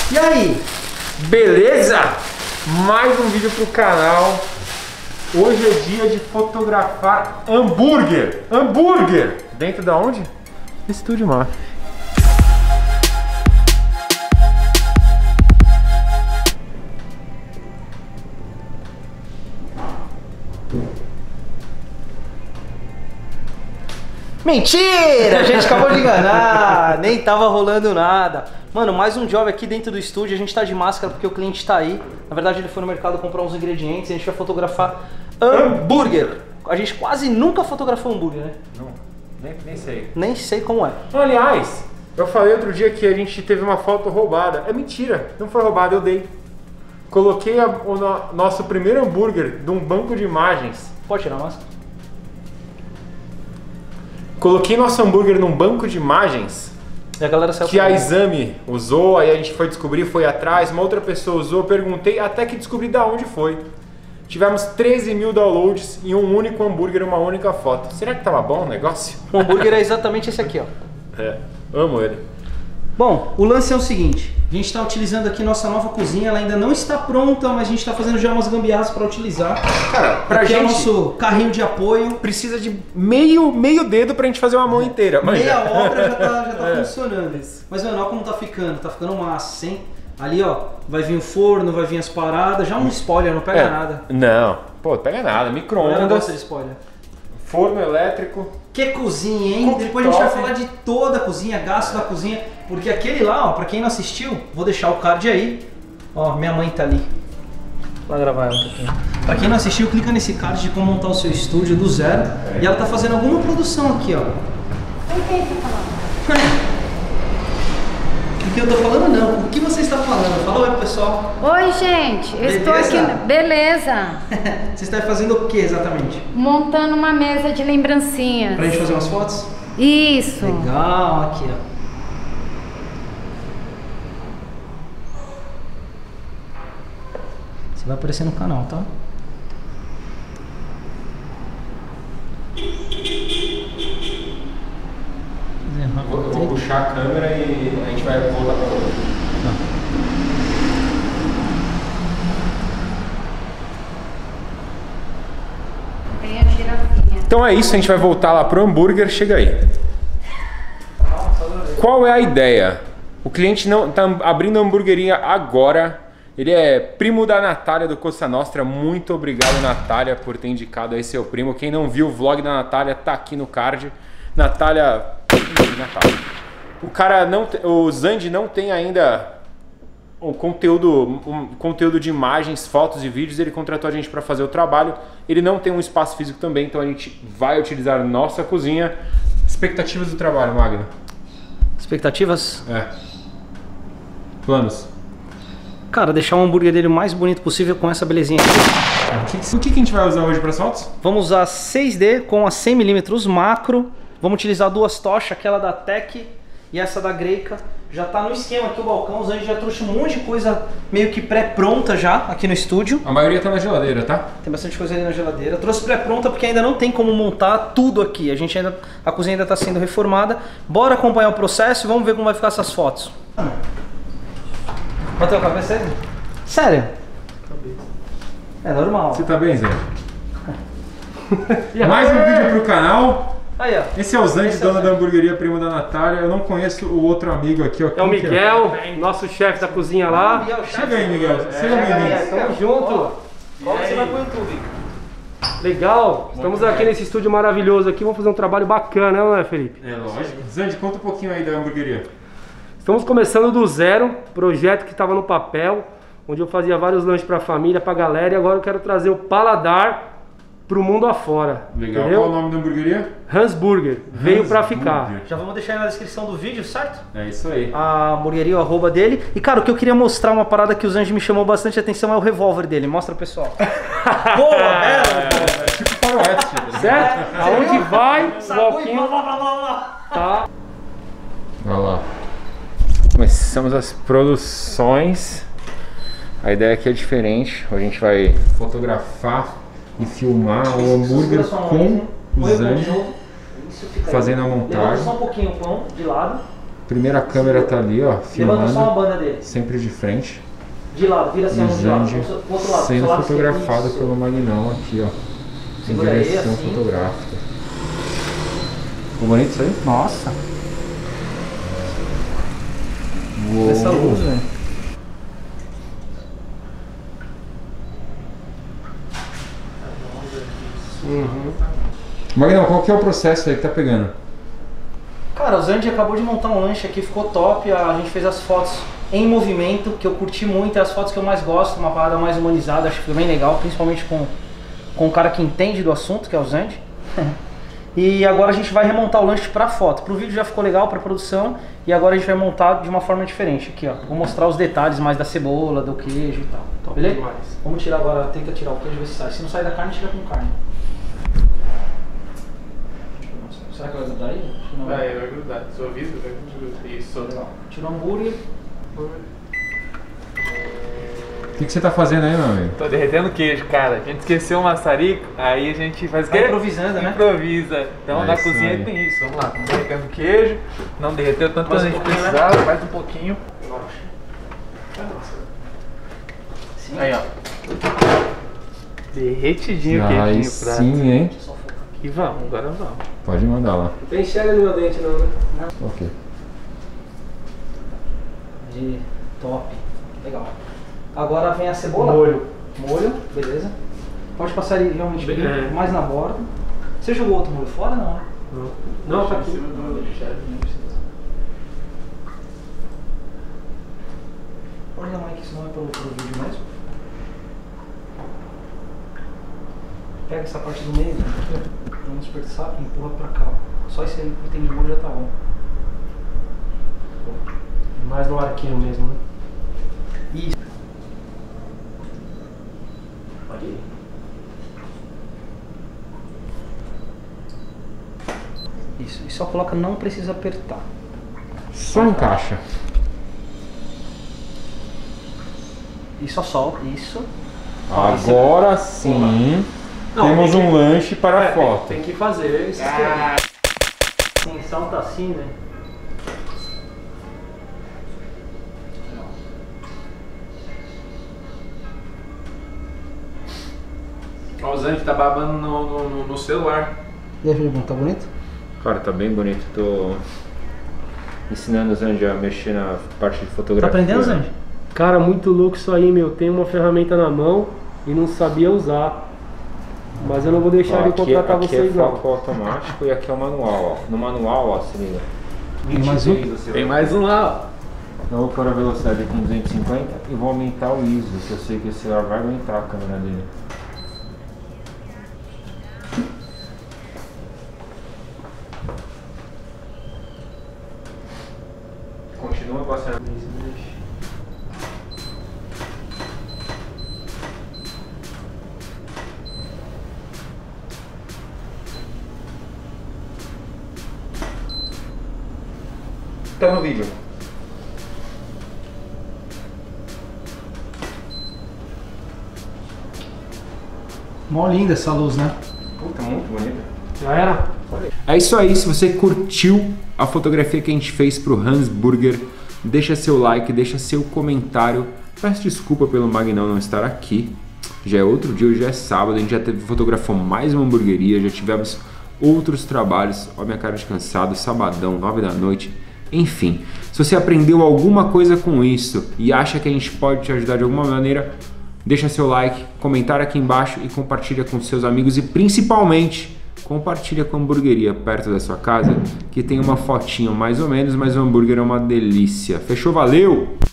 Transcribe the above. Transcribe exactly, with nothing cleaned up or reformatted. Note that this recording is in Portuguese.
E aí? Beleza? Mais um vídeo pro canal. Hoje é dia de fotografar hambúrguer. Hambúrguer! Dentro da onde? Estúdio Maf. Mentira! A gente acabou de enganar, nem tava rolando nada. Mano, mais um job aqui dentro do estúdio. A gente tá de máscara porque o cliente tá aí. Na verdade ele foi no mercado comprar uns ingredientes e a gente vai fotografar hambúrguer. A gente quase nunca fotografou hambúrguer, né? Não, nem, nem sei. Nem sei como é. Aliás, eu falei outro dia que a gente teve uma foto roubada. É mentira, não foi roubada, eu dei. Coloquei a, o no, nosso primeiro hambúrguer de um banco de imagens. Pode tirar a máscara? Coloquei nosso hambúrguer num banco de imagens e a galera saiu que a Exame usou, aí a gente foi descobrir, foi atrás, uma outra pessoa usou, perguntei, até que descobri de onde foi. Tivemos treze mil downloads em um único hambúrguer, uma única foto. Será que tava bom o negócio? O hambúrguer é exatamente esse aqui, ó. É, amo ele. Bom, o lance é o seguinte, a gente está utilizando aqui nossa nova cozinha, ela ainda não está pronta, mas a gente está fazendo já umas gambiarras para utilizar. Cara, pra aqui gente... é o nosso carrinho de apoio. Precisa de meio, meio dedo pra gente fazer uma mão inteira. Mas meia obra já tá, já tá é. funcionando. Mas, mano, olha como tá ficando, tá ficando massa, hein? Ali, ó, vai vir o forno, vai vir as paradas, já um spoiler, não pega é. nada. Não, pô, pega nada, Não micro-ondas. gosta de spoiler. Forno elétrico. Que cozinha, hein? Cooktop. Depois a gente vai falar de toda a cozinha, gasto da cozinha, porque aquele lá, ó, pra quem não assistiu, vou deixar o card aí. Ó, minha mãe tá ali. Vou gravar ela um pouquinho. Pra quem não assistiu, clica nesse card de como montar o seu estúdio do zero. É. E ela tá fazendo alguma produção aqui, ó. O que você tá falando? O que eu tô falando não, o que você está falando? Fala oi, pessoal. Oi, gente, eu Beleza? estou aqui. Beleza. Você está fazendo o que exatamente? Montando uma mesa de lembrancinhas. Pra gente fazer umas fotos? Isso. Legal, aqui ó. Você vai aparecer no canal, tá? Vou, eu vou puxar a câmera e a gente vai voltar pra outra. Tem a girafinha. Então é isso, a gente vai voltar lá pro hambúrguer, chega aí. Qual é a ideia? O cliente não tá abrindo a hamburgueria agora. Ele é primo da Natália do Costa Nostra. Muito obrigado, Natália, por ter indicado aí seu primo. Quem não viu o vlog da Natália, tá aqui no card. Natália... Natália. O cara não... O Zandi não tem ainda o conteúdo, um conteúdo de imagens, fotos e vídeos. Ele contratou a gente para fazer o trabalho. Ele não tem um espaço físico também, então a gente vai utilizar nossa cozinha. Expectativas do trabalho, Magno? Expectativas? É. Planos? Cara, deixar o hambúrguer dele o mais bonito possível com essa belezinha aqui. O que, que a gente vai usar hoje para as fotos? Vamos usar seis D com a cem milímetros macro. Vamos utilizar duas tochas, aquela da Tech e essa da Greika. Já tá no esquema aqui o balcão, os anjos já trouxe um monte de coisa meio que pré-pronta já aqui no estúdio. A maioria tá na geladeira, tá? Tem bastante coisa ali na geladeira. Eu trouxe pré-pronta porque ainda não tem como montar tudo aqui. A gente ainda, a cozinha ainda tá sendo reformada. Bora acompanhar o processo e vamos ver como vai ficar essas fotos. Bateu a cabeça aí? Sério? É normal. Você tá bem, Zé? Mais um vídeo pro canal. Aí, ó. Esse é o Zandi, Esse é o dono Zandi. da hamburgueria, primo da Natália. Eu não conheço o outro amigo aqui, ó. É o Quem que Miguel, nosso chefe da cozinha lá. Miguel, chefe. Chega aí, Miguel. Seja Chega aí, bem-vindo. tamo junto. Qual você vai pro YouTube? Legal, estamos aqui nesse estúdio maravilhoso aqui, vamos fazer um trabalho bacana, não é, Felipe? É lógico. Zandi, conta um pouquinho aí da hamburgueria. Estamos começando do zero, projeto que estava no papel, onde eu fazia vários lanches para a família, para a galera, e agora eu quero trazer o paladar pro mundo afora. Legal. Entendeu? Qual o nome da hamburgueria? Hans Burger, veio para Hans ficar. Burger. Já vamos deixar aí na descrição do vídeo, certo? É isso aí. A hamburgueria, o arroba dele. E cara, o que eu queria mostrar, uma parada que o Zanji me chamou bastante atenção é o revólver dele. Mostra, pessoal. Boa, bela! É tipo faroeste. Tá Certo? É, Aonde viu? vai, o Sacou e Walquinho blá, blá, blá, blá. tá. Olha lá. Começamos as produções. A ideia aqui é diferente. A gente vai fotografar e filmar o hambúrguer com o Zanji, fazendo a montagem. Levanta só um pouquinho o pão de lado. Primeira câmera tá ali, ó, Levanta só uma filmando. banda dele. Sempre de frente. De lado, vira assim a O mão de lado. Zandy Pro outro lado, sendo pro lado fotografado esquerdo. pelo Magnão aqui, ó. Em Segura aí, direção assim. fotográfica. Ficou bonito isso aí? Nossa, Uou. essa luz, velho. Uhum. Magnão, qual que é o processo aí que tá pegando? Cara, o Zandy acabou de montar um lanche aqui, ficou top. A gente fez as fotos em movimento, que eu curti muito, é as fotos que eu mais gosto, uma parada mais humanizada, acho que foi bem legal, principalmente com, com um cara que entende do assunto, que é o Zandy. E agora a gente vai remontar o lanche pra foto. Pro vídeo já ficou legal, pra produção, e agora a gente vai montar de uma forma diferente aqui, ó. Vou mostrar os detalhes mais da cebola, do queijo e tal. Top Beleza? demais. Vamos tirar agora, tenta tirar o queijo e ver se sai. Se não sair da carne, tira com carne. Será que vai grudar aí? Acho que não Vai, vai grudar. Suaviza, vai grudar. Isso. Legal. Tirou o hambúrguer. O que, que você tá fazendo aí, meu amigo? Tô derretendo queijo, cara. A gente esqueceu o maçarico, aí a gente faz o Vai quê? improvisando, né? Improvisa. Então É na isso cozinha aí. tem isso. Vamos lá, vamos derretendo queijo. Não derreteu tanto Mais quanto a um gente pouquinho, né? precisava, mais um pouquinho. Sim. Aí, ó. Derretidinho o Aí queijinho pra. sim, hein? Deixa eu só focar. E vamos, agora vamos. Pode mandar lá. Não tem enxerga no meu dente não, né? Ok. De top. Legal. Agora vem a cebola. Molho. Molho, beleza. Pode passar ele realmente bem, É. mais na borda. Você jogou outro molho fora, não, né? Não, não tá aqui. Pode dar mais que isso não é pro, pro vídeo mesmo. Pega essa parte do meio, aqui, ó. Pra não desperdiçar e empurra pra cá, ó. Só esse item de molho já tá bom. Mais no arquinho mesmo, né? Isso. Pode ir. Isso, e só coloca, não precisa apertar. Só encaixa. E só solta, isso. Agora sim, Não, temos tem que- um lanche para a É, tem- foto. Tem que fazer esse esquema. Sim, salta assim, né? Ó, o Zandy tá babando no, no, no- no celular. E aí, Filipão, tá bonito? Cara, tá bem bonito. Tô ensinando o Zandy a mexer na parte de Tá fotografia. aprendendo, Zandy? Cara, muito louco isso aí, meu. Tem uma ferramenta na mão e não sabia usar. Mas eu não vou deixar Ó, de aqui, contratar aqui vocês é não. foco automático e aqui é o manual, ó. No manual, ó, se liga. Tem mais um? vinte e três você Tem vai- mais um lá, Eu vou pôr a velocidade aqui em duzentos e cinquenta e vou aumentar o I S O, que eu sei que esse celular vai aguentar a câmera dele. Continua passando. Tá no vídeo. Mó linda essa luz, né? Puta, muito bonita. Já era? É isso aí, se você curtiu a fotografia que a gente fez pro Hans Burger, deixa seu like, deixa seu comentário. Peço desculpa pelo Magnão não estar aqui. Já é outro dia, hoje já é sábado, a gente já teve, fotografou mais uma hamburgueria, já tivemos outros trabalhos. Olha minha cara de cansado, sabadão, nove da noite. Enfim, se você aprendeu alguma coisa com isso e acha que a gente pode te ajudar de alguma maneira, deixa seu like, comentário aqui embaixo e compartilha com seus amigos e principalmente compartilha com a hamburgueria perto da sua casa que tem uma fotinho mais ou menos, mas o hambúrguer é uma delícia. Fechou? Valeu!